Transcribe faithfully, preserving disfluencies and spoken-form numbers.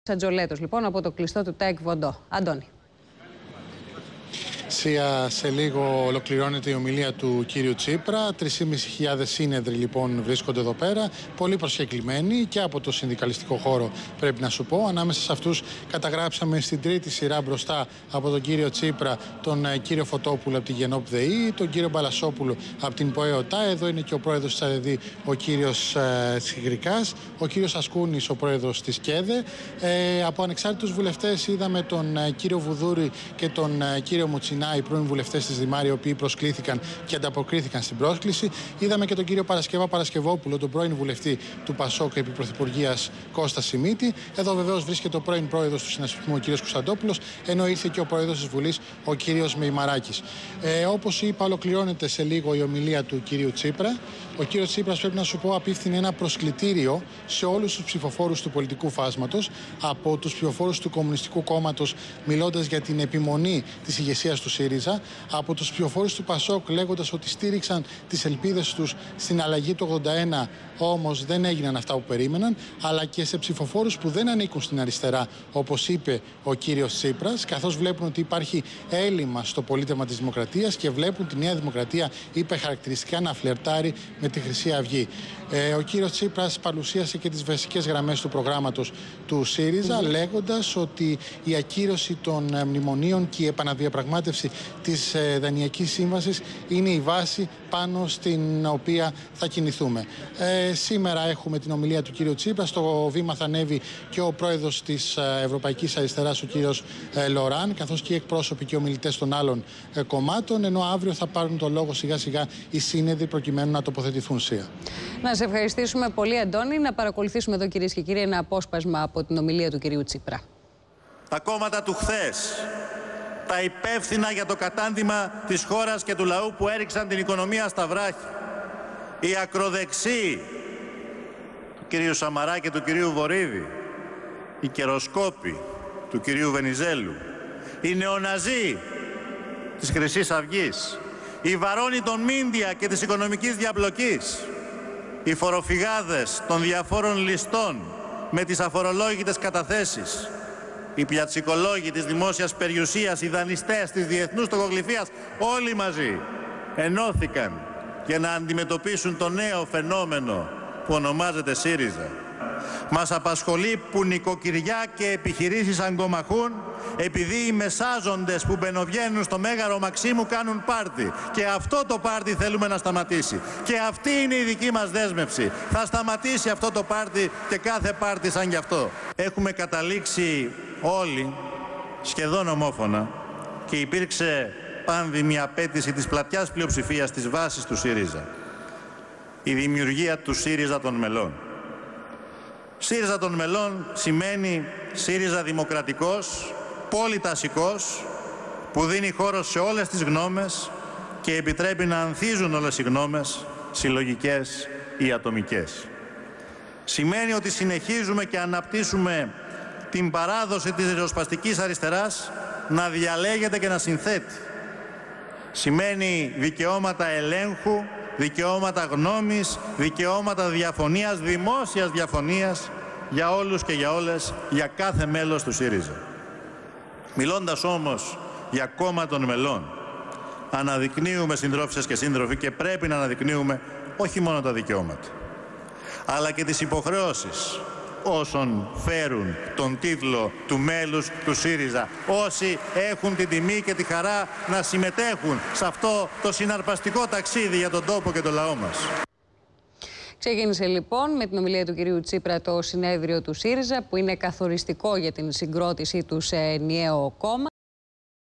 Ατζολέτος, λοιπόν, από το κλειστό του ΤΑΕΚ Βοντό. Αντώνη. Σία, σε λίγο ολοκληρώνεται η ομιλία του κύριου Τσίπρα. τρεις χιλιάδες πεντακόσιοι σύνεδροι λοιπόν βρίσκονται εδώ πέρα, πολύ προσκεκλημένοι και από το συνδικαλιστικό χώρο, πρέπει να σου πω. Ανάμεσα σε αυτούς καταγράψαμε στην τρίτη σειρά μπροστά από τον κύριο Τσίπρα τον κύριο Φωτόπουλο από την Γενόπ ΔΕΗ, τον κύριο Μπαλασόπουλο από την ΠΟΕΟΤΑ. Εδώ είναι και ο πρόεδρος της ΑΔΕΔΗ, ο κύριος ε, Τσιγρικάς, ο κύριος Ασκούνης, ο πρόεδρος της ΚΕΔΕ. Ε, από ανεξάρτητους βουλευτές είδαμε τον ε, κύριο Βουδούρη και τον ε, κύριο Μουτσινά, οι πρώην βουλευτές της Δημάρη, οι οποίοι προσκλήθηκαν και ανταποκρίθηκαν στην πρόσκληση. Είδαμε και τον κύριο Παρασκευά Παρασκευόπουλο, τον πρώην βουλευτή του ΠΑΣΟΚ επί Πρωθυπουργίας Κώστα Σιμίτη. Εδώ βεβαίως βρίσκεται ο πρώην πρόεδρος του συνασπισμού, ο κύριος Κωνσταντόπουλος, ενώ ήρθε και ο πρόεδρος της Βουλής, ο κύριος Μεϊμαράκης. Ε, όπως είπα, ολοκληρώνεται σε λίγο η ομιλία του κυρίου Τσίπρα. Ο κύριος Τσίπρας, πρέπει να σου πω, απίφθινε ένα προσκλητήριο σε όλους τους ψηφοφόρους του πολιτικού φάσματος, από τους ψηφοφόρους του Κομμουνιστικού Κόμματος, μιλώντας για την επιμονή της ηγεσίας του ΣΥΡΙΖΑ, από τους ψηφοφόρους του ΠΑΣΟΚ, λέγοντας ότι στήριξαν τις ελπίδες τους στην αλλαγή του ογδόντα ένα, όμως δεν έγιναν αυτά που περίμεναν, αλλά και σε ψηφοφόρους που δεν ανήκουν στην αριστερά, όπως είπε ο κύριος Τσίπρας, καθώς βλέπουν ότι υπάρχει έλλειμμα στο πολίτευμα της Δημοκρατίας και βλέπουν τη Νέα Δημοκρατία, είπε χαρακτηριστικά, να φλερτάρει με τη Χρυσή Αυγή. Ε, ο κύριος Τσίπρας παρουσίασε και τις βασικές γραμμές του προγράμματος του ΣΥΡΙΖΑ, mm-hmm. λέγοντας ότι η ακύρωση των ε, μνημονίων και η επαναδιαπραγμάτευση της ε, Δανειακής Σύμβασης είναι η βάση πάνω στην οποία θα κινηθούμε. Ε, σήμερα έχουμε την ομιλία του κύριου Τσίπρα. Στο βήμα θα ανέβει και ο πρόεδρος της ε, Ευρωπαϊκής Αριστεράς, ο κύριος ε, Λοράν, καθώς και οι εκπρόσωποι και ομιλητές των άλλων ε, κομμάτων, ενώ αύριο θα πάρουν το λόγο σιγά σιγά οι σύνεδροι προκειμένου να τοποθετηθούν. Σία. Να σε ευχαριστήσουμε πολύ, Αντώνη. Να παρακολουθήσουμε εδώ, κυρίες και κύριοι, ένα απόσπασμα από την ομιλία του κυρίου Τσίπρα. Τα κόμματα του χθες, τα υπεύθυνα για το κατάντημα της χώρας και του λαού που έριξαν την οικονομία στα βράχια, οι ακροδεξιοί του κυρίου Σαμαρά και του κυρίου Βορίδη, οι καιροσκόποι του κυρίου Βενιζέλου, οι νεοναζί της Χρυσής Αυγής, οι βαρώνοι των μίντια και της οικονομικής διαπλοκής, οι φοροφυγάδες των διαφόρων ληστών με τις αφορολόγητες καταθέσεις, οι πιατσικολόγοι της δημόσιας περιουσίας, οι δανειστές της διεθνούς τοκογλυφίας, όλοι μαζί ενώθηκαν για να αντιμετωπίσουν το νέο φαινόμενο που ονομάζεται ΣΥΡΙΖΑ. Μας απασχολεί που νοικοκυριά και επιχειρήσεις αγκομαχούν επειδή οι μεσάζοντες που μπαινοβγαίνουν στο Μέγαρο Μαξίμου κάνουν πάρτι. Και αυτό το πάρτι θέλουμε να σταματήσει. Και αυτή είναι η δική μας δέσμευση. Θα σταματήσει αυτό το πάρτι και κάθε πάρτι σαν γι' αυτό. Έχουμε καταλήξει όλοι σχεδόν ομόφωνα και υπήρξε πάνδημη απέτηση της πλατιάς πλειοψηφίας της βάσης του ΣΥΡΙΖΑ. Η δημιουργία του ΣΥΡΙΖΑ των μελών. ΣΥΡΙΖΑ των μελών σημαίνει ΣΥΡΙΖΑ δημοκρατικός, πολυτασικός, που δίνει χώρο σε όλες τις γνώμες και επιτρέπει να ανθίζουν όλες οι γνώμες, συλλογικές ή ατομικές. Σημαίνει ότι συνεχίζουμε και αναπτύσσουμε την παράδοση της ριζοσπαστικής αριστεράς να διαλέγεται και να συνθέτει. Σημαίνει δικαιώματα ελέγχου, δικαιώματα γνώμης, δικαιώματα διαφωνίας, δημόσιας διαφωνίας για όλους και για όλες, για κάθε μέλος του ΣΥΡΙΖΑ. Μιλώντας όμως για κόμμα των μελών, αναδεικνύουμε, συντρόφισσες και σύντροφοι, και πρέπει να αναδεικνύουμε όχι μόνο τα δικαιώματα, αλλά και τις υποχρεώσεις όσων φέρουν τον τίτλο του μέλους του ΣΥΡΙΖΑ, όσοι έχουν την τιμή και τη χαρά να συμμετέχουν σε αυτό το συναρπαστικό ταξίδι για τον τόπο και τον λαό μας. Ξεκίνησε λοιπόν με την ομιλία του κυρίου Τσίπρα το συνέδριο του ΣΥΡΙΖΑ, που είναι καθοριστικό για την συγκρότησή του σε ενιαίο κόμμα.